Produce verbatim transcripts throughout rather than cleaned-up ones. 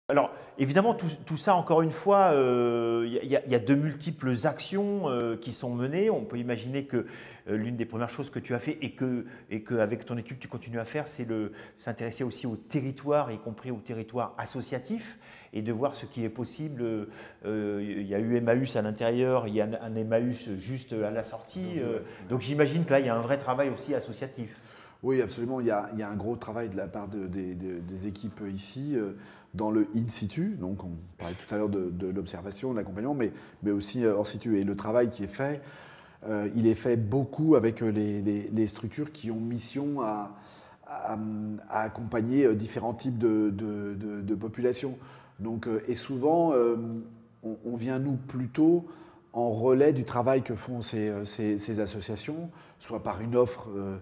Alors, évidemment, tout, tout ça, encore une fois, il euh, y, y, y a de multiples actions euh, qui sont menées. On peut imaginer que euh, l'une des premières choses que tu as fait et que, et qu'avec ton équipe, tu continues à faire, c'est s'intéresser aussi au territoire, y compris au territoire associatif, et de voir ce qui est possible. Euh, il y a eu Emmaüs à l'intérieur, il y a un, un Emmaüs juste à la sortie. Euh, donc, j'imagine que là, il y a un vrai travail aussi associatif. Oui, absolument. Il y a, il y a un gros travail de la part de, de, de, des équipes ici euh, dans le in situ. Donc, on parlait tout à l'heure de, de l'observation, de l'accompagnement, mais, mais aussi hors situ. Et le travail qui est fait, euh, il est fait beaucoup avec les, les, les structures qui ont mission à, à, à accompagner différents types de, de, de, de populations. Donc, euh, et souvent, euh, on, on vient nous plutôt en relais du travail que font ces, ces, ces associations, soit par une offre euh,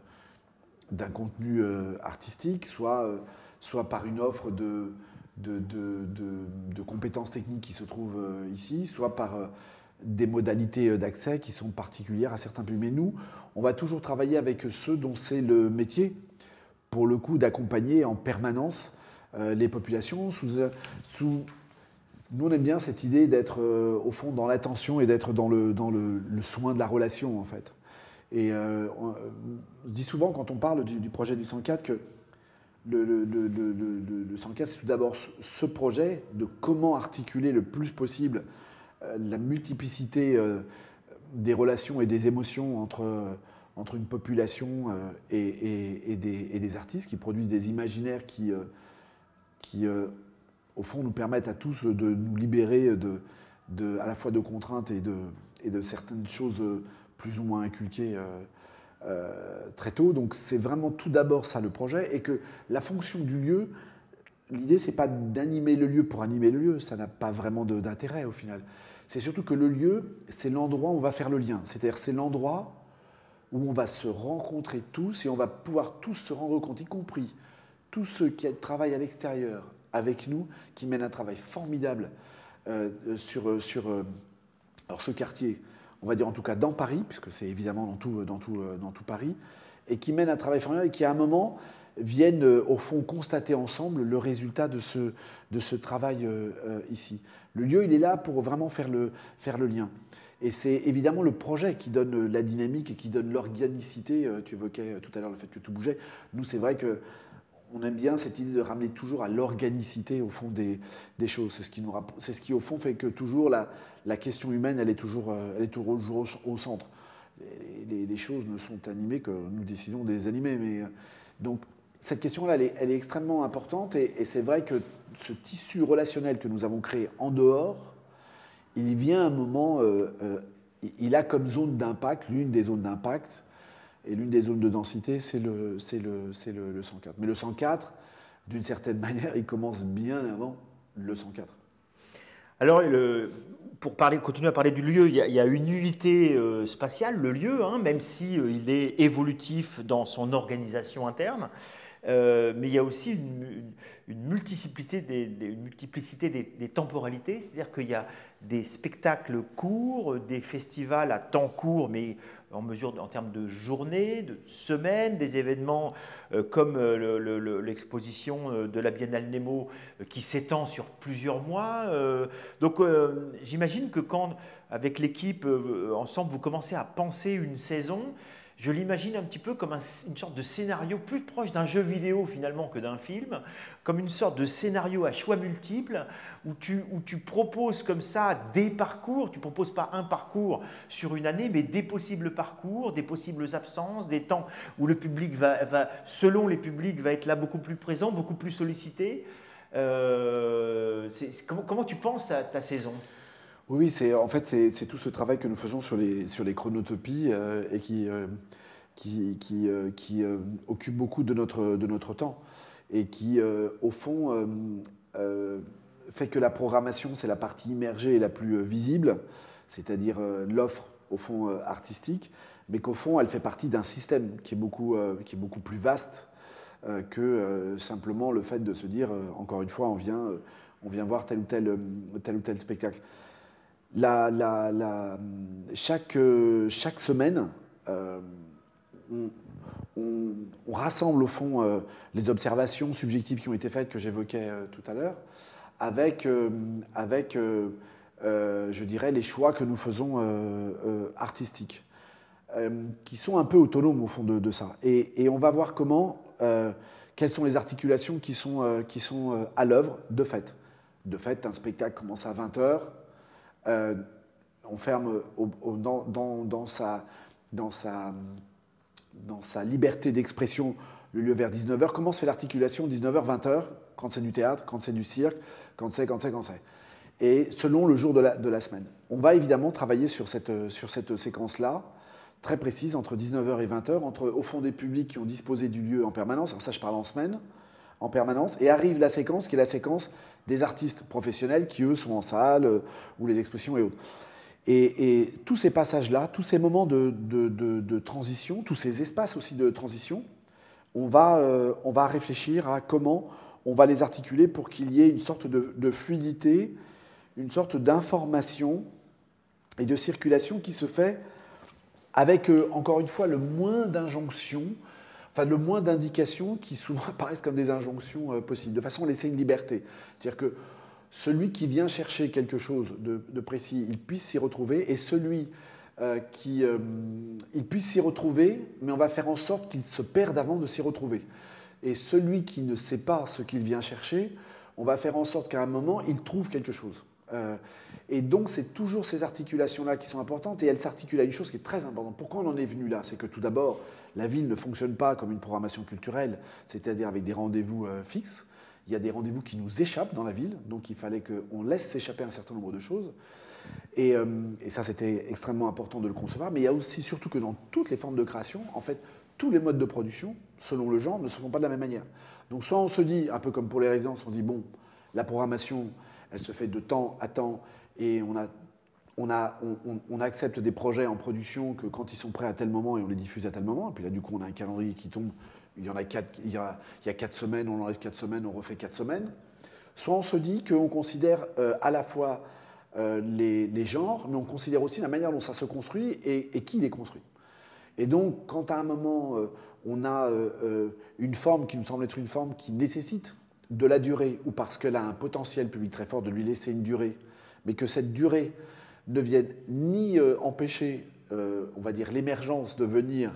d'un contenu euh, artistique, soit, euh, soit par une offre de, de, de, de, de compétences techniques qui se trouvent euh, ici, soit par euh, des modalités d'accès qui sont particulières à certains pays. Mais nous, on va toujours travailler avec ceux dont c'est le métier, pour le coup, d'accompagner en permanence euh, les populations. Sous, sous, nous, on aime bien cette idée d'être, euh, au fond, dans l'attention et d'être dans, le, dans le, le soin de la relation, en fait. Et euh, on, je dis souvent, quand on parle du, du projet du cent quatre, que le, le, le, le, le, le cent quatre, c'est tout d'abord ce projet de comment articuler le plus possible euh, la multiplicité euh, des relations et des émotions entre, euh, entre une population euh, et, et, et, des, et des artistes qui produisent des imaginaires qui, euh, qui euh, au fond, nous permettent à tous de nous libérer de, de, à la fois de contraintes et de, et de certaines choses plus ou moins inculquées euh, euh, très tôt. Donc c'est vraiment tout d'abord ça le projet, et que la fonction du lieu, l'idée c'est pas d'animer le lieu pour animer le lieu, ça n'a pas vraiment d'intérêt au final. C'est surtout que le lieu, c'est l'endroit où on va faire le lien, c'est-à-dire c'est l'endroit où on va se rencontrer tous et on va pouvoir tous se rendre compte, y compris tous ceux qui travaillent à l'extérieur avec nous, qui mènent un travail formidable euh, sur, sur euh, alors ce quartier, on va dire en tout cas dans Paris, puisque c'est évidemment dans tout, dans, tout, dans tout Paris, et qui mènent un travail formidable et qui à un moment viennent euh, au fond constater ensemble le résultat de ce, de ce travail euh, euh, ici. Le lieu, il est là pour vraiment faire le, faire le lien. Et c'est évidemment le projet qui donne la dynamique et qui donne l'organicité. Tu évoquais tout à l'heure le fait que tout bougeait. Nous, c'est vrai que on aime bien cette idée de ramener toujours à l'organicité au fond des, des choses. C'est ce qui, nous, c'est ce qui au fond fait que toujours la, la question humaine, elle est toujours, elle est toujours au, au centre. Les, les, les choses ne sont animées que nous décidons de les animer. Mais, donc cette question-là, elle est, elle est extrêmement importante, et, et c'est vrai que ce tissu relationnel que nous avons créé en dehors, il vient un moment, euh, euh, il a comme zone d'impact, l'une des zones d'impact, et l'une des zones de densité, c'est le, le, le, le cent quatre. Mais le cent quatre, d'une certaine manière, il commence bien avant le cent quatre. Alors, le, pour parler, continuer à parler du lieu, il y a, il y a une unité euh, spatiale, le lieu, hein, même si euh, il est évolutif dans son organisation interne. Euh, mais il y a aussi une, une, une multiplicité des, des, une multiplicité des, des temporalités, c'est-à-dire qu'il y a des spectacles courts, des festivals à temps court, mais en mesure en termes de journées, de semaines, des événements euh, comme euh, l'exposition le, le, de la Biennale Nemo euh, qui s'étend sur plusieurs mois. Euh, donc euh, j'imagine que quand, avec l'équipe, euh, ensemble, vous commencez à penser une saison, je l'imagine un petit peu comme un, une sorte de scénario plus proche d'un jeu vidéo finalement que d'un film, comme une sorte de scénario à choix multiples où tu, où tu proposes comme ça des parcours, tu ne proposes pas un parcours sur une année, mais des possibles parcours, des possibles absences, des temps où le public va, va selon les publics, va être là beaucoup plus présent, beaucoup plus sollicité. Euh, c'est, c'est, comment, comment tu penses à ta saison ? Oui, c'est, en fait, c'est tout ce travail que nous faisons sur les, sur les chronotopies euh, et qui, euh, qui, qui, euh, qui euh, occupe beaucoup de notre, de notre temps et qui, euh, au fond, euh, euh, fait que la programmation, c'est la partie immergée et la plus visible, c'est-à-dire euh, l'offre, au fond, euh, artistique, mais qu'au fond, elle fait partie d'un système qui est beaucoup, euh, qui est beaucoup plus vaste euh, que euh, simplement le fait de se dire, euh, encore une fois, on vient, euh, on vient voir tel ou tel, tel ou tel spectacle. La, la, la, chaque, chaque semaine, euh, on, on, on rassemble au fond euh, les observations subjectives qui ont été faites, que j'évoquais euh, tout à l'heure, avec, euh, avec euh, euh, je dirais, les choix que nous faisons euh, euh, artistiques, euh, qui sont un peu autonomes au fond de, de ça. Et, et on va voir comment, euh, quelles sont les articulations qui sont, euh, qui sont euh, à l'œuvre de fait. De fait, un spectacle commence à vingt heures, euh, on ferme au, au, dans, dans, dans, sa, dans, sa, dans sa liberté d'expression le lieu vers dix-neuf heures. Comment se fait l'articulation dix-neuf heures, vingt heures, quand c'est du théâtre, quand c'est du cirque, quand c'est, quand c'est, quand c'est. Et selon le jour de la, de la semaine. On va évidemment travailler sur cette, sur cette séquence-là, très précise, entre dix-neuf heures et vingt heures, entre, au fond, des publics qui ont disposé du lieu en permanence, alors ça je parle en semaine, en permanence, et arrive la séquence qui est la séquence des artistes professionnels qui, eux, sont en salle, euh, ou les expositions et autres. Et, et tous ces passages-là, tous ces moments de, de, de, de transition, tous ces espaces aussi de transition, on va, euh, on va réfléchir à comment on va les articuler pour qu'il y ait une sorte de, de fluidité, une sorte d'information et de circulation qui se fait avec, euh, encore une fois, le moins d'injonctions, enfin le moins d'indications qui souvent apparaissent comme des injonctions euh, possibles, de façon à laisser une liberté. C'est-à-dire que celui qui vient chercher quelque chose de, de précis, il puisse s'y retrouver, et celui euh, qui euh, il puisse s'y retrouver, mais on va faire en sorte qu'il se perde avant de s'y retrouver. Et celui qui ne sait pas ce qu'il vient chercher, on va faire en sorte qu'à un moment, il trouve quelque chose. Euh, et donc, c'est toujours ces articulations-là qui sont importantes, et elles s'articulent à une chose qui est très importante. Pourquoi on en est venu là? C'est que tout d'abord, la ville ne fonctionne pas comme une programmation culturelle, c'est-à-dire avec des rendez-vous euh, fixes. Il y a des rendez-vous qui nous échappent dans la ville, donc il fallait qu'on laisse s'échapper un certain nombre de choses. Et, euh, et ça, c'était extrêmement important de le concevoir. Mais il y a aussi, surtout que dans toutes les formes de création, en fait, tous les modes de production, selon le genre, ne se font pas de la même manière. Donc soit on se dit, un peu comme pour les résidences, on dit, bon, la programmation, elle se fait de temps à temps, et on, a, on, a, on, on accepte des projets en production que quand ils sont prêts à tel moment, et on les diffuse à tel moment. Et puis là, du coup, on a un calendrier qui tombe. Il y en a quatre, il y a, il y a quatre semaines, on enlève quatre semaines, on refait quatre semaines. Soit on se dit qu'on considère euh, à la fois euh, les, les genres, mais on considère aussi la manière dont ça se construit et, et qui les construit. Et donc, quand à un moment, euh, on a euh, une forme qui nous semble être une forme qui nécessite de la durée, ou parce qu'elle a un potentiel public très fort, de lui laisser une durée, mais que cette durée ne vienne ni euh, empêcher, euh, on va dire, l'émergence de venir,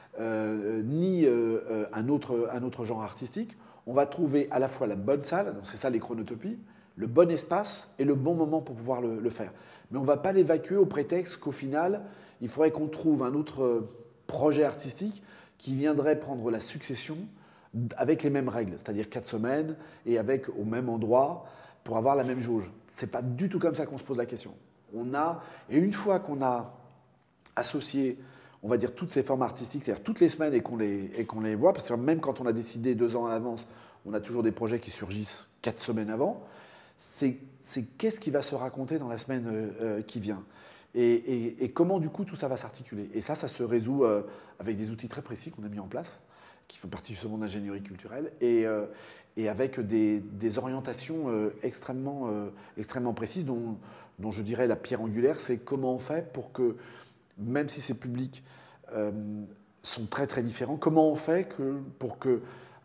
Euh, ni euh, un, autre, un autre genre artistique, on va trouver à la fois la bonne salle, donc c'est ça les chronotopies, le bon espace et le bon moment pour pouvoir le, le faire. Mais on ne va pas l'évacuer au prétexte qu'au final, il faudrait qu'on trouve un autre projet artistique qui viendrait prendre la succession avec les mêmes règles, c'est-à-dire quatre semaines et avec au même endroit pour avoir la même jauge. Ce n'est pas du tout comme ça qu'on se pose la question. On a, et une fois qu'on a associé, on va dire, toutes ces formes artistiques, c'est-à-dire toutes les semaines et qu'on les, et qu'on les voit, parce que même quand on a décidé deux ans à l'avance, on a toujours des projets qui surgissent quatre semaines avant, c'est, c'est qu'est-ce qui va se raconter dans la semaine euh, qui vient et, et, et comment du coup tout ça va s'articuler. Et ça, ça se résout euh, avec des outils très précis qu'on a mis en place, qui font partie justement d'ingénierie culturelle, et, euh, et avec des, des orientations euh, extrêmement, euh, extrêmement précises, dont, dont je dirais la pierre angulaire, c'est comment on fait pour que, même si ces publics euh, sont très très différents, comment on fait que, pour que,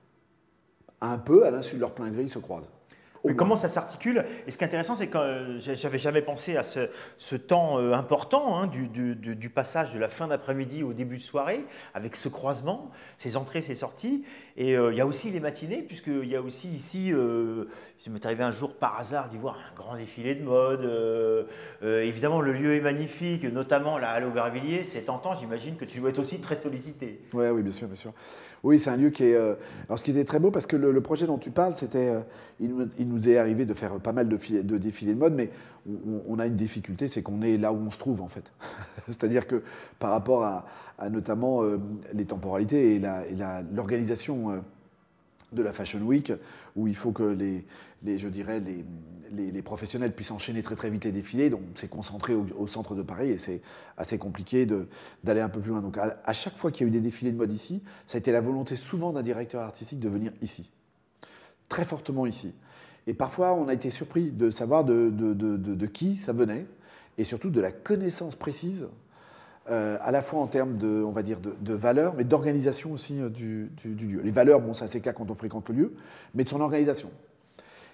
un peu, à l'insu de leur plein gré, ils se croisent? Mais comment ça s'articule? Et ce qui est intéressant, c'est que euh, j'avais jamais pensé à ce, ce temps euh, important hein, du, du, du passage de la fin d'après-midi au début de soirée, avec ce croisement, ces entrées, ces sorties. Et euh, il y a aussi les matinées, puisqu'il y a aussi ici, euh, il m'est arrivé un jour par hasard d'y voir un grand défilé de mode. Euh, euh, évidemment, le lieu est magnifique, notamment la Halle Aubervilliers. C'est tentant, j'imagine que tu dois être aussi très sollicité. Ouais, oui, bien sûr, bien sûr. Oui, c'est un lieu qui est... Euh, alors, ce qui était très beau, parce que le, le projet dont tu parles, c'était... Euh, il, nous, il nous est arrivé de faire pas mal de, filets, de défilés de mode, mais on, on a une difficulté, c'est qu'on est là où on se trouve, en fait. C'est-à-dire que par rapport à, à notamment euh, les temporalités et, la, et la, l'organisation euh, de la Fashion Week, où il faut que les, les je dirais, les, les, les professionnels puissent enchaîner très très vite les défilés, donc c'est concentré au, au centre de Paris et c'est assez compliqué de, d'aller un peu plus loin. Donc à, à chaque fois qu'il y a eu des défilés de mode ici, ça a été la volonté souvent d'un directeur artistique de venir ici, très fortement ici. Et parfois on a été surpris de savoir de, de, de, de, de qui ça venait et surtout de la connaissance précise, Euh, à la fois en termes de, on va dire, de, de valeurs, mais d'organisation aussi euh, du, du, du lieu. Les valeurs, bon, ça c'est clair quand on fréquente le lieu, mais de son organisation.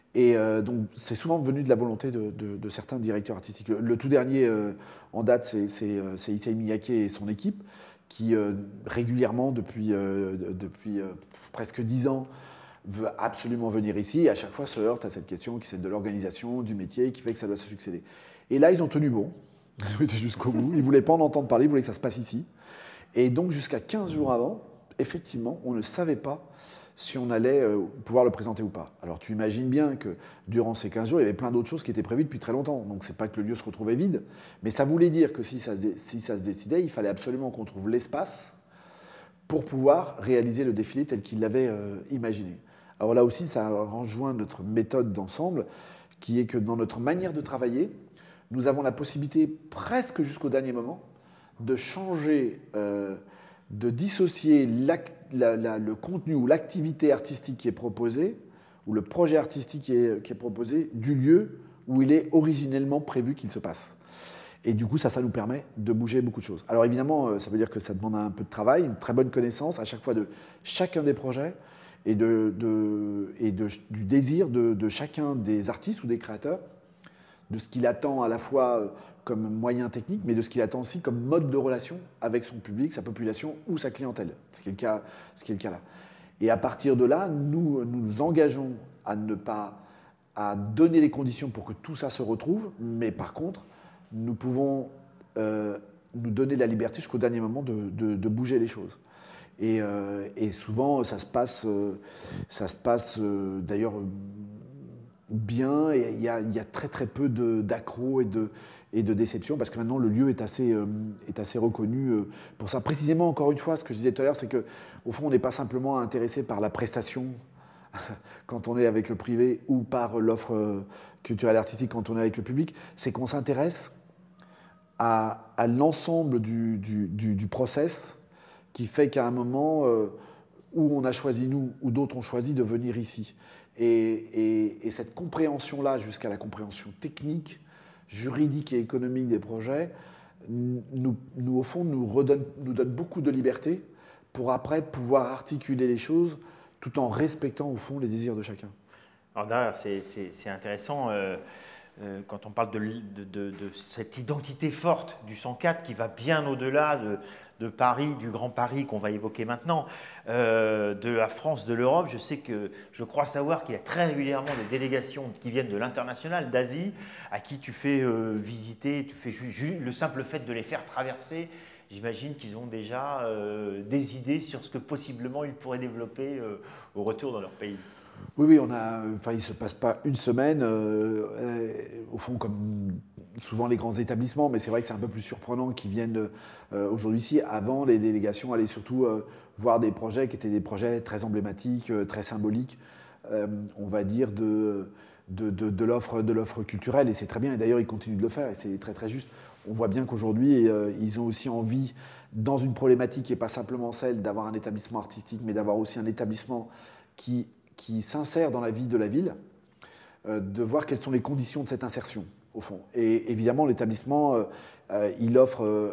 Et euh, donc, c'est souvent venu de la volonté de, de, de certains directeurs artistiques. Le, le tout dernier euh, en date, c'est euh, Issei Miyake et son équipe, qui euh, régulièrement, depuis, euh, depuis euh, presque dix ans, veut absolument venir ici, et à chaque fois se heurte à cette question qui est celle de l'organisation, du métier, qui fait que ça doit se succéder. Et là, ils ont tenu bon, ils ont été jusqu'au bout, ils ne voulaient pas en entendre parler, ils voulaient que ça se passe ici. Et donc, jusqu'à quinze jours avant, effectivement, on ne savait pas si on allait euh, pouvoir le présenter ou pas. Alors tu imagines bien que durant ces quinze jours, il y avait plein d'autres choses qui étaient prévues depuis très longtemps. Donc c'est pas que le lieu se retrouvait vide, mais ça voulait dire que si ça se, si ça se décidait, il fallait absolument qu'on trouve l'espace pour pouvoir réaliser le défilé tel qu'il l'avait euh, imaginé. Alors là aussi, ça rejoint notre méthode d'ensemble, qui est que dans notre manière de travailler, nous avons la possibilité, presque jusqu'au dernier moment, de changer, euh, de dissocier l'acte La, la, le contenu ou l'activité artistique qui est proposée, ou le projet artistique qui est, qui est proposé, du lieu où il est originellement prévu qu'il se passe. Et du coup, ça, ça nous permet de bouger beaucoup de choses. Alors évidemment, ça veut dire que ça demande un peu de travail, une très bonne connaissance à chaque fois de chacun des projets et, de, de, et de, du désir de, de chacun des artistes ou des créateurs, de ce qu'il attend à la fois comme moyen technique, mais de ce qu'il attend aussi comme mode de relation avec son public, sa population ou sa clientèle, ce qui est le cas, ce qui est le cas là. Et à partir de là, nous nous, nous engageons à ne pas à donner les conditions pour que tout ça se retrouve, mais par contre, nous pouvons euh, nous donner la liberté jusqu'au dernier moment de, de, de bouger les choses. Et, euh, et souvent, ça se passe, euh, ça se passe euh, d'ailleurs bien, et il y a, il y a très très peu d'accros et de, et de déceptions, parce que maintenant le lieu est assez, euh, est assez reconnu euh, pour ça. Précisément, encore une fois, ce que je disais tout à l'heure, c'est qu'au fond, on n'est pas simplement intéressé par la prestation quand on est avec le privé, ou par l'offre culturelle et artistique quand on est avec le public, c'est qu'on s'intéresse à, à l'ensemble du, du, du, du process qui fait qu'à un moment euh, où on a choisi, nous, ou d'autres ont choisi de venir ici. Et, et, et cette compréhension-là, jusqu'à la compréhension technique, juridique et économique des projets, nous, nous au fond, nous, redonne, nous donne beaucoup de liberté pour après pouvoir articuler les choses tout en respectant au fond les désirs de chacun. Alors là, c'est intéressant euh, euh, quand on parle de, de, de, de cette identité forte du cent quatre qui va bien au-delà de, de Paris, du Grand Paris qu'on va évoquer maintenant, euh, de la France, de l'Europe. Je sais que, je crois savoir qu'il y a très régulièrement des délégations qui viennent de l'international, d'Asie, à qui tu fais euh, visiter, tu fais le simple fait de les faire traverser. J'imagine qu'ils ont déjà euh, des idées sur ce que possiblement ils pourraient développer euh, au retour dans leur pays. Oui, oui, on a, enfin, il ne se passe pas une semaine, euh, euh, au fond, comme souvent les grands établissements, mais c'est vrai que c'est un peu plus surprenant qu'ils viennent euh, aujourd'hui ici. Avant, les délégations allaient surtout euh, voir des projets qui étaient des projets très emblématiques, euh, très symboliques, euh, on va dire, de, de, de, de l'offre culturelle, et c'est très bien, et d'ailleurs, ils continuent de le faire, et c'est très, très juste. On voit bien qu'aujourd'hui, euh, ils ont aussi envie, dans une problématique qui n'est pas simplement celle d'avoir un établissement artistique, mais d'avoir aussi un établissement qui qui s'insère dans la vie de la ville, euh, de voir quelles sont les conditions de cette insertion, au fond. Et évidemment, l'établissement, euh, euh, il offre euh,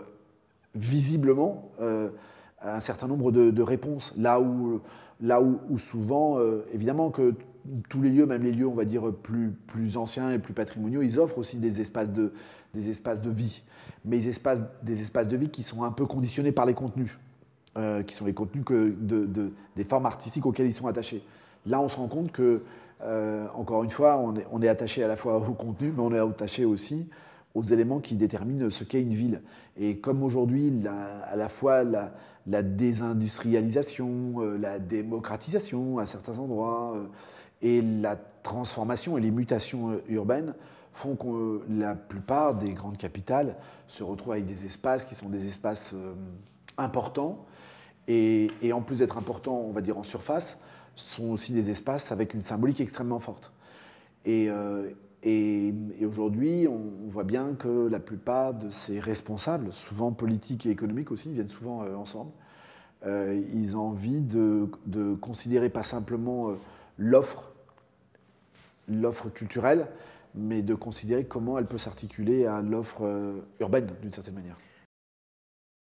visiblement euh, un certain nombre de, de réponses, là où, là où, où souvent, euh, évidemment que tous les lieux, même les lieux, on va dire, plus, plus anciens et plus patrimoniaux, ils offrent aussi des espaces de, des espaces de vie, mais des espaces, des espaces de vie qui sont un peu conditionnés par les contenus, euh, qui sont les contenus que de, de, des formes artistiques auxquelles ils sont attachés. Là, on se rend compte que, euh, encore une fois, on est, on est attaché à la fois au contenu, mais on est attaché aussi aux éléments qui déterminent ce qu'est une ville. Et comme aujourd'hui, à la fois la, la désindustrialisation, euh, la démocratisation à certains endroits, euh, et la transformation et les mutations euh, urbaines font que euh, la plupart des grandes capitales se retrouvent avec des espaces qui sont des espaces euh, importants, et, et en plus d'être importants, on va dire en surface, sont aussi des espaces avec une symbolique extrêmement forte. Et, euh, et, et aujourd'hui, on, on voit bien que la plupart de ces responsables, souvent politiques et économiques aussi, ils viennent souvent euh, ensemble, euh, ils ont envie de, de considérer pas simplement euh, l'offre, l'offre culturelle, mais de considérer comment elle peut s'articuler à l'offre euh, urbaine, d'une certaine manière.